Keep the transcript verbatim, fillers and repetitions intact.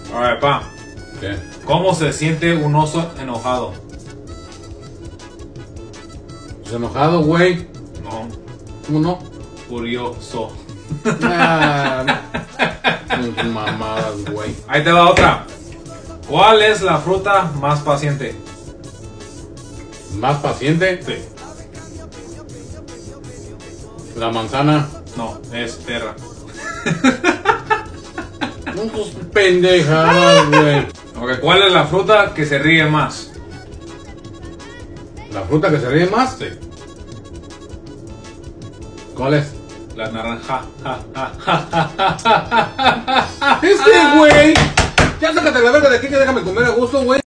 Alright, pa. ¿Qué? ¿Cómo se siente un oso enojado? Pues enojado, güey. No, ¿Cómo no? furioso. Ah, tus mamadas, güey. Ahí te va otra. ¿Cuál es la fruta más paciente? ¿Más paciente? Sí. La manzana. No, es perra. No tus pendejadas, güey. Ok, ¿cuál es la fruta que se ríe más? ¿La fruta que se ríe más? Sí. ¿Cuál es? La naranja. Este güey. Ya sácate la verga de aquí que déjame comer a gusto, güey.